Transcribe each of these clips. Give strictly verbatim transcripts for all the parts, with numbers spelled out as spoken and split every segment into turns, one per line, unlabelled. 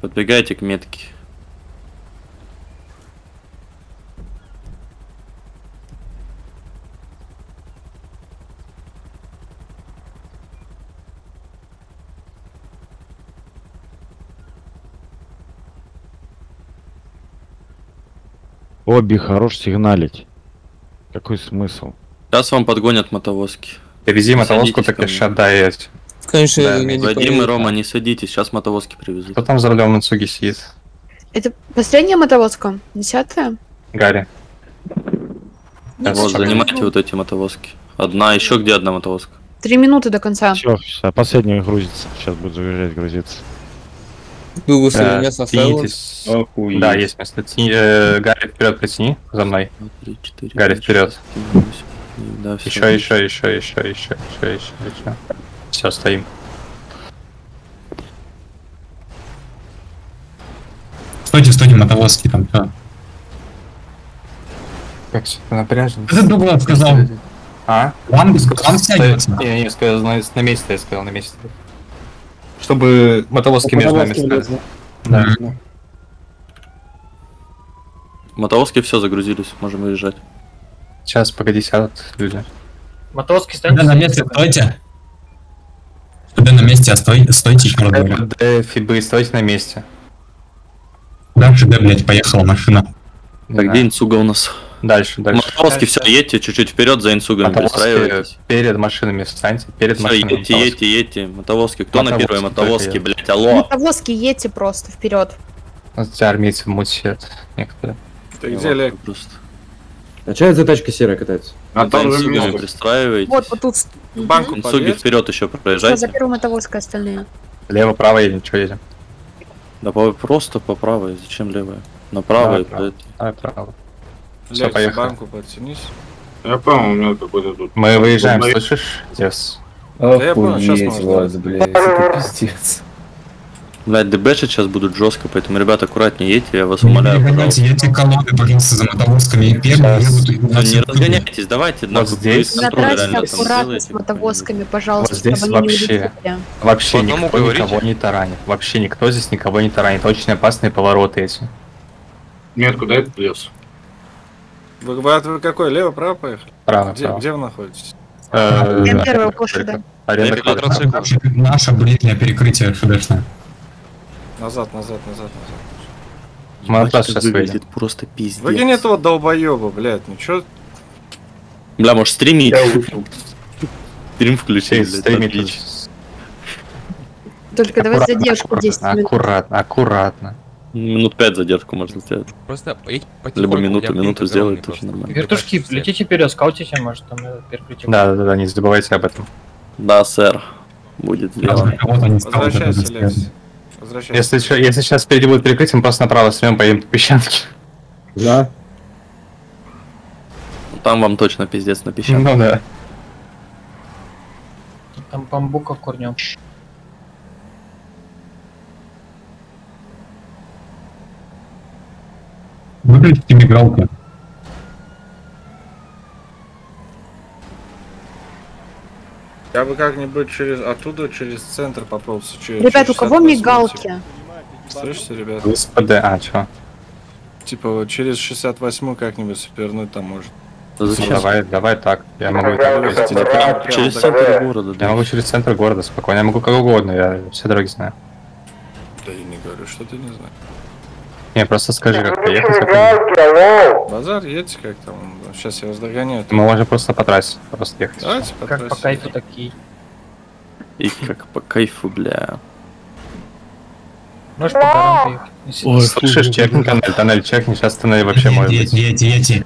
Подбегайте к метке.
Обби, хорош сигналить. Какой смысл?
Сейчас вам подгонят мотовозки.
Привези мотовозку, так еще отдай.
Конечно,
да,
я не
Вадим и Рома, не садитесь, сейчас мотовозки привезут.
Кто там за рулем Нацуги сидит?
Это последняя мотовозка? Десятая?
Гарри.
Нет,
Вот,
еще
занимайте
минуту.
вот эти мотовозки. Одна, еще где одна мотовозка?
Три минуты до конца.
Все, все, последний грузится. Сейчас будет заезжать, грузиться.
Был высылен
Да,
место оставил.
тянитесь. Да, есть место. Тяни, э, Гарри, вперед притяни за мной.
два, три, четыре,
Гарри,
пять,
вперед.
шесть, семь, восемь. Да, всё.
Еще, еще, еще, еще, еще, еще, еще, еще. Все, стоим.
Стойте, стойте, мотовозки там, все.
Как все напряжно.
Это Дуглас сказал.
А?
План, план стягивается.
Не, не, сказал, на, на месте я сказал, на месте. Чтобы мотовозки между нами стали. Да.
Мотовозки все загрузились, можем выезжать.
Сейчас, погоди, сядут люди.
Мотовозки
Стойте
станьте.
на месте, стойте. Стойте на месте, а стой, стойте еще раз говорю.
ФД, Фибы, стойте на месте.
Да, ФД, блядь, поехала машина.
Так, где Инсуга у нас?
Дальше, дальше.
Мотовозки, все, едьте чуть-чуть вперед за Инсугами,
Мотовозки
пристраивайтесь.
перед машинами встаньте, перед
Все,
машинами.
едьте, едьте, едьте. Мотовозки, кто на
Мотовозки
первой
только
мотовозке,
едут.
блять, алло?
Мотовозки едьте просто вперед.
Вот эти армейцы мутят некоторые.
Ты где, Олег?
Просто.
А что это за тачка серая катается?
А
За
там же
Инсугами
место.
пристраивайтесь.
Вот, вот тут.
В банку
Инсуги
полез.
вперед еще
Что за
проезжайте.
первой мотовозкой остальные?
Лево, право едем, что едем?
Да по- просто по правой, зачем левая? Направо и
Давай,
по-
Давай, право. Всё,
Олег, в
поехали.
банку подтянись.
Я понял, у меня какой-то тут.
Мы выезжаем,
Ой.
слышишь, Зевс?
Да я понял, сейчас
Охуеть,
можно.
Влад, блядь, это пиздец.
Блять, дебэшить сейчас будут жестко, поэтому, ребята, аккуратнее едьте, я вас
Не
умоляю,
перегоняйте,
пожалуйста.
едьте колонны, пожалуйста, за мотовозками. И первые
Сейчас.
едут
Ну, не разгоняйтесь, давайте
Вот
нахуй
здесь.
круиз контроль
Натрасьте
реально там
аккуратно
делайте.
с мотовозками, пожалуйста,
Вот здесь
чтобы они не
вообще.
улетели.
Вообще
По одному
никто
говорите?
никого не таранит. Вообще никто здесь никого не таранит. Очень опасные повороты эти.
Метку дай плюс.
Вы, вы, вы какой? Лево, право поехали?
Право,
Где,
право.
где вы находитесь?
Э,
Я первая
аренда
площадь,
квадрика.
да.
Аренда
Я
квадрика.
квадроцикл.
Наше, наше ближнее перекрытие ФДшное.
Назад, назад, назад, назад.
Мы от вас
Ебать,
сейчас
как выглядит
выйдем.
просто пиздец.
Выкинь этого долбоеба, блядь, ну чё?
Бля, может стримить? Стрим включить,
Через
блядь,
стримить.
отлично.
Только давай
Аккуратно,
задержку десять
аккуратно,
минут.
Аккуратно, аккуратно.
Минут пять задержку можно сделать.
Просто поедь
Либо
потихоньку,
минуту,
я
минуту
плинтус
сделать
ровный
тоже
просто.
нормально.
Вертушки, летите вперед, скаутите, может там э, перекрытие.
Да, да, да, не забывайте об этом.
Да, сэр. Будет сделано.
Вот они стали.
Возвращайся, Лекс. Возвращайся.
Если, ща- если сейчас впереди будет перекрытие, мы просто направо свернем, поедем по песчанке.
Да?
Там вам точно пиздец на песчанке.
Ну да.
Там бамбука корнем.
Выключите мигалки.
Я бы как-нибудь через оттуда, через центр попробовался. Через,
Ребят, у
через
кого
шестьдесят восемь,
мигалки?
типа. Слышите, ребят?
ГСПД, а, чё?
Типа вот через шестьдесят восемь как-нибудь свернуть там может.
Да
Ну,
зачем?
давай, давай так. Я могу и так.
Вы хотите
Да
прям-
прям
прям
через
так-
центр города,
Я
да.
могу через центр города спокойно. Я могу как угодно, я все дороги знаю.
Да я не говорю, что ты не знаешь.
Не, просто скажи, как приехать. Как...
Базар, едьте как там. Сейчас я вас догоняю.
Мы можем просто по трассе просто ехать.
Давайте по
Как по
трассе.
кайфу такие.
И как по кайфу, бля.
Можешь по горам поехать. если-
Слышишь, чекни тоннель, тоннель чекни, сейчас тоннель вообще может быть.
Едьте, едьте, едьте.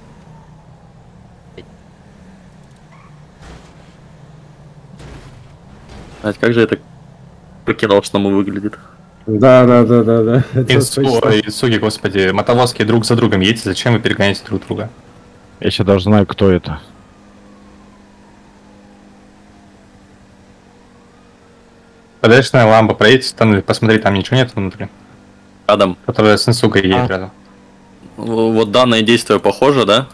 Блядь, как же я так прикидал, что мы выглядит?
Да, да, да, да, да. Это
Инсу,
точно.
ой, Инсуги, господи, мотовозки друг за другом едете, зачем вы перегоняете друг друга?
Я еще даже знаю, кто это.
Подальшная лампа, проедете в тоннель, посмотри, там ничего нет внутри.
Рядом.
Которая с Инсугой едет
А.
рядом.
В- Вот данное действие похоже, да?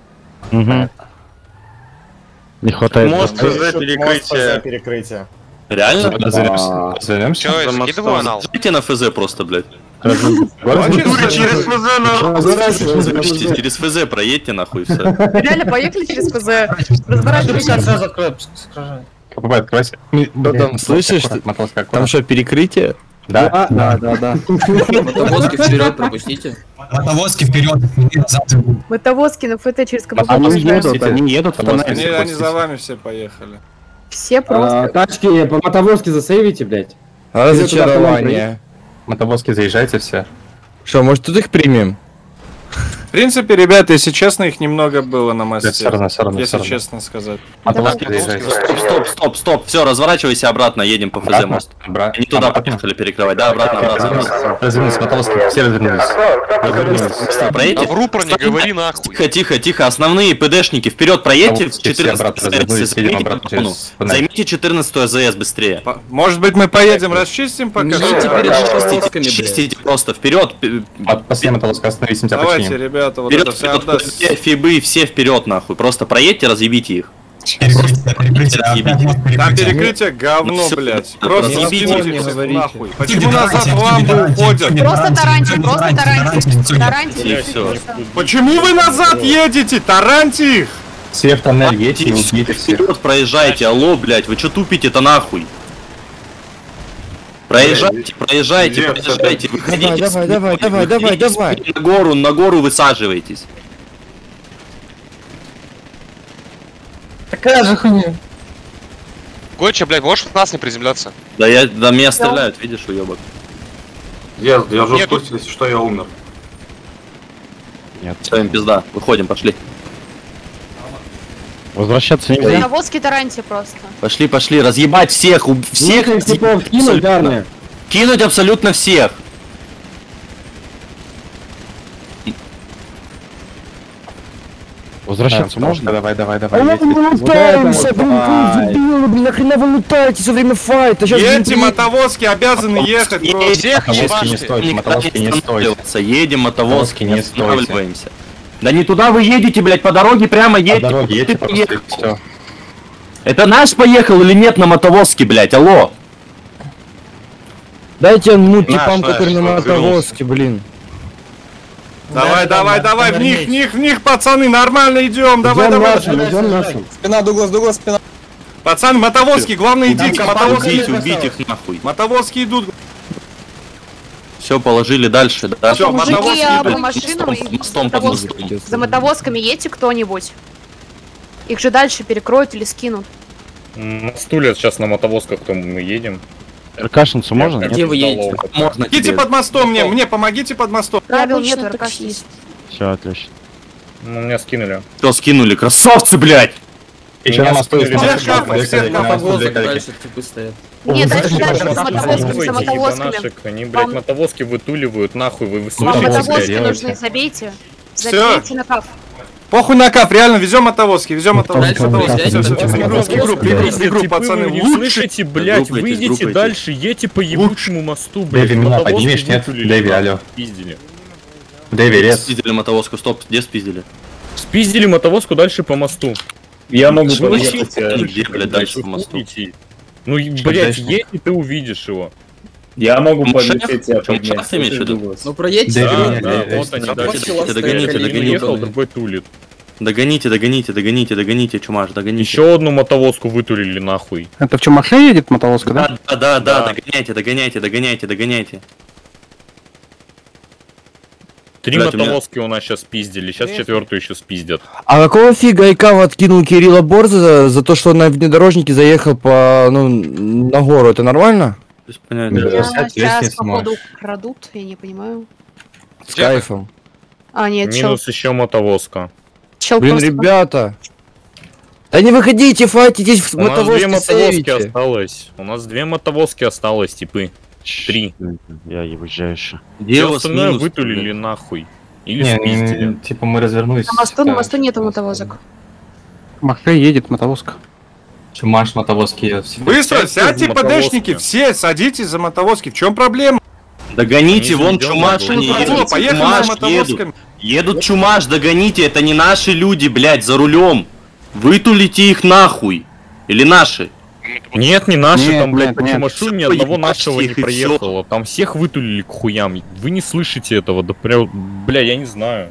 Угу. Не хватает.
Мост
просто-
за перекрытие. перекрытие.
Реально?
Развернемся. Развернемся.
Чё, я скидываю анал?
Идите на ФЗ просто, блядь.
Через ФЗ на...
Запишите, через ФЗ проедьте нахуй все.
Реально, поехали через ФЗ. Разворачивайся.
Сразу открой, скажи.
Попробуй, откройся.
Братан, слышишь, ты-
Мотовозка,
там что, перекрытие?
Да, да, да, да.
Мотовозки вперед пропустите.
Мотовозки вперед, назад.
Мотовозки на ФТ через КБ
Они
пропускаем.
едут, они едут в
Они,
тоннель.
они за вами все поехали.
Все
А,
просто.
тачки по мотовозке засейвите, блядь.
Разочарование.
Мотовозки заезжайте все.
Что, может тут их примем?
В принципе, ребята, если честно, их немного было на мосте.
Да, все равно, все равно,
Если
все равно.
честно сказать.
Мотовозки заезжайте.
Стоп, стоп, стоп, стоп, все, разворачивайся обратно, едем по ФЗ
Обратно,
мост.
обратно.
Не туда
Обратно.
поехали перекрывать, да, обратно, обратно, обратно.
Развернулись, мотовозки, все развернулись.
Быстро проедьте.
Да в рупор не говори нахуй.
Тихо, тихо, тихо, основные ПДшники, вперед проедьте,
Мотовозки все обратно развернулись, едем обратно через туннель.
займите четырнадцатую АЗС быстрее.
По- Может быть, мы поедем, расчистим пока?
Идите
всё?
перед мотовозками, блядь.
Чистите просто вперед.
Под- Последняя мотовозка, остановись, мы тебя
Давайте,
починим.
ребята, вот
Вперед,
это все
вперед,
отдаст.
все фибы, все вперед нахуй. Просто проедьте, разъебите их.
Перекрытие, перекрытие, опять мост
Там
перекрытие.
перекрытие говно,
Всё,
блядь.
да,
Просто
просто
скиньте
не
всех
говорите.
нахуй. Почему назад
Активно
лампы
тараньте,
уходят?
активно
Просто
тараньте,
тараньте,
активно
просто
тараньте,
тараньте.
тараньте.
И
Тараньте.
все.
Почему вы назад едете? Тараньте их!
Все в тоннель едьте и убейте всех.
Вперед проезжайте, алло, блядь, вы что тупите-то нахуй? Проезжайте, проезжайте, проезжайте, выходите.
Давай, давай, давай, давай,
выходите
давай.
На гору, на гору высаживайтесь.
Такая же хуйня.
Гойча, блядь, можешь в нас не приземляться?
Да я, да меня стреляют, видишь, уебок.
Я держу скорость,
если что, я умер.
Нет.
Все, им пизда, выходим, пошли.
Возвращаться нельзя.
Мотовозки тараньте просто.
Пошли, пошли, разъебать всех, уб- всех,
Всех типов кинуть,
абсолютно.
дарные.
Кинуть абсолютно всех.
Возвращаться
Да,
можно?
Давай, давай, давай.
Вот это вот давай.
блин, нахрена вы лутаете все время файта?
Едьте, мотовозки обязаны ехать просто.
Всех
Мотовозки не
ебашьте.
стойте, мотовозки не стойте.
останавливаться, едем, мотовозки,
Мотовозки
не
не стойте.
останавливаемся. Да не туда вы едете, блядь, по дороге прямо
По
едете.
дороге едьте
Ты
просто,
поехал.
все.
Это наш поехал или нет на мотовозке, блядь, алло?
Дайте ну
Наш,
типам,
наш,
которые на
развернулся.
мотовозке, блин.
Давай, давай, давай, в них, в них, в них, пацаны, нормально идем. Давай,
Идем
давай.
нашим, идем нашим.
Спина, Дуглас, Дуглас, спина.
Пацаны, мотовозки, главное идите, мотовозки.
Убить, убить их нахуй.
Мотовозки идут.
Все, положили дальше, да?
Всё,
Мужики,
мотовозки
а
идут.
по машинам
Мостом,
и
мостом под
мотовозками.
мостом.
За мотовозками едьте кто-нибудь. Их же дальше перекроют или скинут.
На стуле сейчас на мотовозках, то мы едем.
РКшинцу можно?
Где вы едете?
Можно
Идите
тебе.
под мостом мне, мне помогите под мостом.
Правил нет, РК есть.
Все, отлично.
Ну, меня скинули.
Все, скинули, красавцы, блядь!
Еще на мосту есть
Всех
мотовозки,
капает,
две
всех
коллеги, на
капает.
мосту две коллеги.
Дальше типы стоят.
Нет, дальше, дальше, за
Мотовозки,
мотовозками, за мотовозками.
ебанашек, они, блядь,
Вам-
мотовозки вытуливают, нахуй, вы
Вам
высунете.
мотовозки
делайте.
нужны, забейте.
Всё.
Забейте на каф.
Похуй на кап, реально, везем мотовозки, везем мотовозки.
Дальше
мотовозки.
взять,
Всё, всё, всё,
мотовозки.
групп, групп, групп,
Если
групп,
типы
пацаны,
вы не
лучше.
слышите, блядь,
Группайтесь,
выйдите
группайтесь.
дальше, едьте по ебучему мосту, блядь.
Дэви, меня
Мотовозки
поднимешь, нет?
вытулили,
Дэви,
нахуй,
алло.
Спиздили.
Дэви, рез.
Спиздили мотовозку, стоп, где спиздили?
Спиздили мотовозку дальше по мосту.
Я могу
Вы
подъехать.
вообще где, блядь, дальше по мосту?
Идти. Ну, и,
Что
блядь,
дальше?
едь, и ты увидишь его.
Я могу
Шеф?
подлететь тебя
Чё,
поднять.
шеф ты имеешь в виду?
Дуглас.
Ну проедьте.
Дэви,
Да,
меня,
да,
Дэви,
вот они
рез.
дальше.
Догоните, догоните,
Один
догоните.
уехал, другой тулит.
Догоните, догоните, догоните, догоните, чумаш, догоните.
Еще одну мотовозку вытулили нахуй.
Это в Чумаше едет мотовозка, да?
Да, да, да, да,
Да.
догоняйте, догоняйте, догоняйте, догоняйте.
Три
Блядь, у меня-
мотовозки у нас сейчас пиздили, сейчас четвертую еще спиздят.
А какого фига Айкав откинул Кирилла Борза за, за то, что он на внедорожнике заехал по, ну, на гору? Это нормально?
Без понятия.
Да.
Меня
Сядь,
сейчас,
лестницу
походу,
можешь.
крадут, я не понимаю.
С кайфом.
А, нет, чел,
Минус еще мотовозка.
чел
Блин,
просто...
ребята. Да не выходите, файтитесь в
У нас две
мотовозке,
мотовозки
сейвите.
осталось. У нас две мотовозки осталось, типы. Три.
Я уезжаю еще.
Где
Все
у вас
остальное
минус?
вытулили нахуй. Или
Не,
спиздили.
не, типа мы развернулись.
На мосту, на
да.
мосту нету мотовозок.
Махе едет мотовозка.
Чумаш, мотовозки едут.
Быстро,
Сядьте
сядьте,
в мотовозки.
ПДшники, все, садитесь за мотовозки. В чем проблема?
Догоните,
Они
вон
идём
чумаш,
на
они
гору.
едут.
Поехали на
Чумаш едут.
мотовозками.
Едут чумаш, догоните, это не наши люди, блядь, за рулем. Вытулите их нахуй. Или наши.
Нет, не наши,
Нет,
там, блядь,
нет,
по
нет.
Тимошу ни
Всё,
одного
ебать
нашего не
всех и всё.
проехало. Там всех вытулили к хуям. Вы не слышите этого, да прям, бля, я не знаю.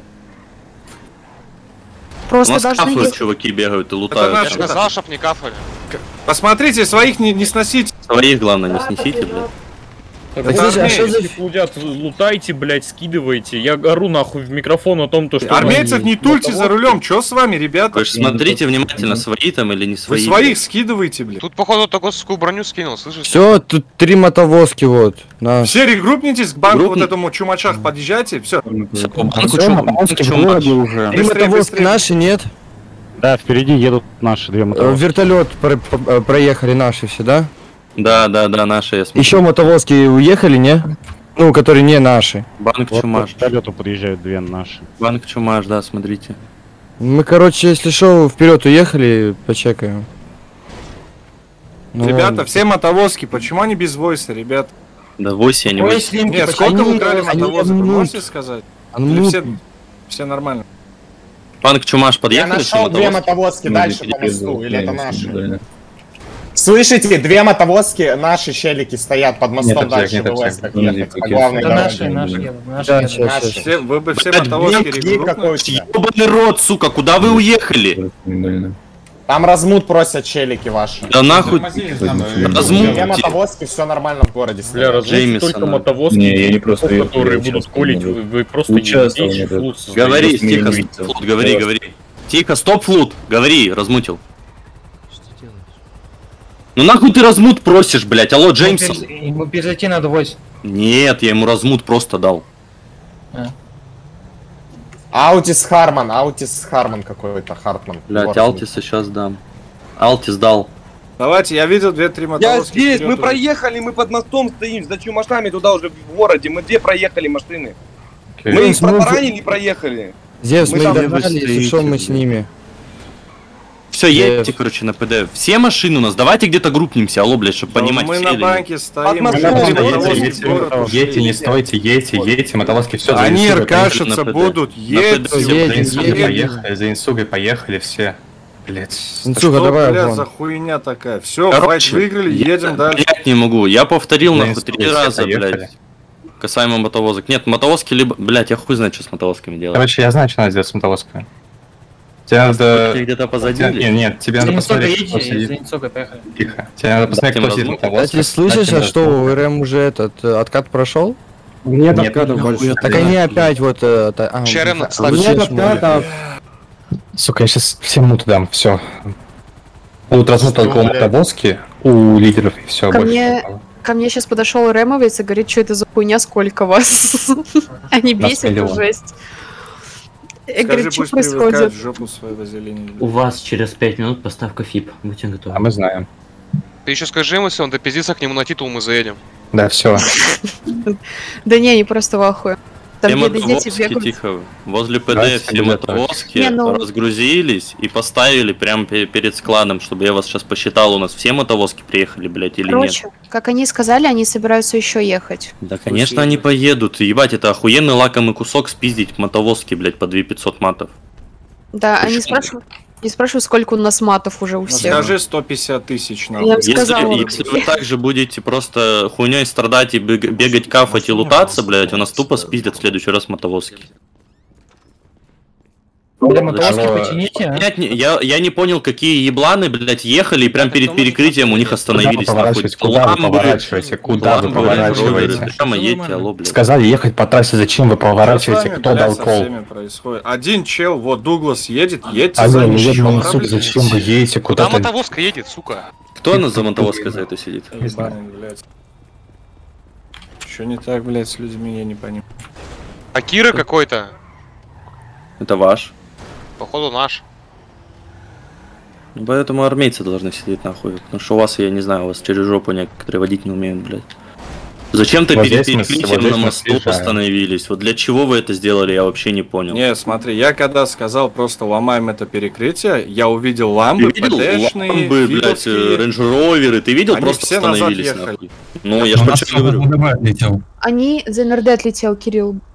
У
Просто
нас
должны
кафы
есть...
чуваки бегают и
Это
лутают.
наш-
Я сказал, чтоб не кафали.
Посмотрите, своих не, не сносите.
Своих, главное, не снесите, блядь.
Это
слушай, а
армейцы.
что за-
Если лутят, лутайте, блядь, скидывайте. Я ору нахуй в микрофон о том, то, что...
Армейцев не тульте за рулем. Чё с вами, ребята?
Вы же смотрите внимательно, свои там или не
Вы
свои.
своих скидываете, блядь.
Тут, походу, токосскую броню скинул, слышишь?
Все, тут три мотовозки вот. На.
Все регруппнитесь к банку
Группни-
вот этому чумачах, подъезжайте, все.
Всё, по банку
Всё,
чё-
мотовозки
банку чё
в городе
марш.
уже.
Три
Быстрее,
мотовозки
быстрее.
наши, нет?
Да, впереди едут наши две
Э,
мотовозки.
Вертолет про- про- проехали наши все, да?
Да, да, да, наши, я смотрю.
Еще мотовозки уехали, не? Ну, которые не наши.
Банк
Вот к
чумаш.
вертолету подъезжают две наши.
Банк чумаш, да, смотрите.
Мы, короче, если что, вперед уехали, почекаем. Ну,
Ребята,
ладно.
все мотовозки, почему они без войса, ребят?
Да, вось я не вось.
Нет, сколько
они-
вы украли
они
мотовозок, вы
минут.
можете сказать?
А
Или
ну,
все, все нормально?
Банк чумаш
Я
подъехали, все
нашел две
мотовозки?
мотовозки дальше по мосту, или это наши? Слышите, две мотовозки, наши челики стоят под мостом дальше в ВС, как ехать по главной дороге.
да, щас, щас.
Все, вы бы все
Блядь,
мотовозки
блядь,
Гей какой у
регруппнулись.
тебя?
Ёбаный рот, сука, куда вы уехали?
Там размут просят челики ваши.
Да нахуй.
Две
Размутите.
мотовозки, все нормально в городе
Бля,
стоят.
размутите
Джеймисона.
только мотовозки,
Не, я не просто
которые
ехал, я
будут
участвовал,
колить,
не
вы, вы просто
Участвовал,
не
не
флут
Говори,
Если
тихо,
не
стоп,
увидел.
флут, говори,
Просто.
говори. Тихо, стоп, флут, говори, размутил. Ну нахуй ты размут просишь, блять, алло, Джеймсон.
Ему перезайти надо, Вось.
Нет, я ему размут просто дал.
Аутис Харман, Аутис Харман какой-то, Хартман.
Блять,
Вот.
Алтиса сейчас дам. Алтис дал.
Давайте, я видел две-три мотовозки.
Я здесь,
вперед
мы
уже.
проехали, мы под мостом стоим, за чумашами туда уже в городе, мы две проехали машины.
Окей.
Мы их
Ну,
протаранили и проехали.
Зевс, мы,
Мы
их
там
догнали, если что, мы с ними.
Все, едьте, короче, на ПД. Все машины у нас, давайте где-то группнимся, алло, блядь, чтобы
Да
понимать,
мы
все
на
или нет.
банке стоим.
Под
мы
мостом,
на
едьте,
мотовозки
едьте,
в город ушли.
Едьте, не стойте, едьте, едьте, мотовозки все
Они
на
ркашиться
ПД.
будут,
На
едьте.
ПД.
За
Едем,
инсугой
едем.
поехали, за инсугой поехали все. Блять.
Инцуга,
Что,
давай
бля,
вон.
за хуйня такая? Все,
Короче,
файт выиграли,
я
едем дальше.
понять не могу, я повторил
На
нахуй три
инструкции
раза,
поехали.
блядь. Касаемо мотовозок. Нет, мотовозки либо... Блядь, я хуй знает, что с мотовозками делать.
Короче, я знаю, что надо сделать с мотовозками. Тебе надо...
Ты где-то позади
Тебе-
или?
Нет, нет, тебе надо посмотреть, кто сидит.
поехали.
Тихо. Тебе надо посмотреть,
Дать им
кто сидит в
разлук.
мотовозке.
Кстати, слышишь, а что у РМ уже этот э, откат прошел?
Нет
Нет,
откатов
нихуя
больше.
Так они опять вот... э, та- а,
Ща РМ
а,
отставили.
вы
Нет
сейчас
откатов.
Сука, я сейчас всем муту дам, все. Будут размут только мотовозки у лидеров и все.
Ко мне- Ко мне сейчас подошел Ремовец и говорит, что это за хуйня, сколько вас. Они
Нас
бесят,
миллион.
жесть. Я
Скажи,
говорю, что
пусть привыкают
происходит?
в жопу свою вазелин.
У вас через пять минут поставка ФИП. Будьте готовы.
А мы знаем.
Ты еще скажи ему, если он допиздится к нему на титул, мы заедем.
Да, все.
Да не, они просто в ахуе. Там
Все
бедные дети
мотовозки,
бегают.
тихо. Возле ПД
Давайте
все
не
мотовозки
Не, ну-
разгрузились и поставили прямо пе- перед складом, чтобы я вас сейчас посчитал. У нас все мотовозки приехали, блядь, или нет?
Короче, как они сказали, они собираются еще ехать.
Да, конечно, они поедут. Ебать, это охуенный лакомый кусок спиздить мотовозки, блядь, по две пятьсот матов.
Да, они
Почему?
спрашивают, не спрашивают, сколько у нас матов уже у
Ну,
всех.
скажи сто пятьдесят тысяч
Я
нахуй.
им
Если,
сказала.
если вы также будете просто хуйней страдать и бег- бегать, кафать и лутаться, блядь, у нас тупо спиздят в следующий раз мотовозки.
Бля, мотовозки
Алло.
почините, а?
Блядь, не- я, я не понял, какие ебланы, блядь, ехали и прям перед перекрытием у них остановились.
Куда вы
нахуй.
поворачиваете? Куда вы
Ламбы,
поворачиваете? Куда вы
ламбы,
поворачиваете?
роверы, Прямо едьте, алло, блядь.
Сказали ехать по трассе, зачем вы
Что с
поворачиваете?
вами,
Кто
блядь,
дал
со
кол?
всеми происходит? Один чел, вот Дуглас едет, едьте за
Алло,
ним.
ну
чё
я думал, сука,
проблема?
зачем вы едете
Куда
куда-то?
мотовозка едет, сука?
Кто на за мотовозкой за это сидит?
Ебаный, блядь. Что не так, блядь, с людьми, я не понимаю.
А Кира какой-то,
Это ваш.
походу наш.
Ну, поэтому армейцы должны сидеть нахуй. Потому что у вас, я не знаю, у вас через жопу некоторые водить не умеют, блядь. Зачем-то
Вот
перед
здесь мы-
перекрытием
вот здесь
на
мы
мосту
съезжаем.
остановились. Вот для чего вы это сделали, я вообще не понял.
Не, смотри, я когда сказал просто ломаем это перекрытие, я увидел
Ты
ламбы,
видел
ПДшные,
ламбы, блядь,
фидовские.
рейндж-роверы, ты видел,
Они
просто
все назад
остановились
ехали.
нахуй. Ну, я ж почему говорю.
Они... За МРД отлетел, Кирилл.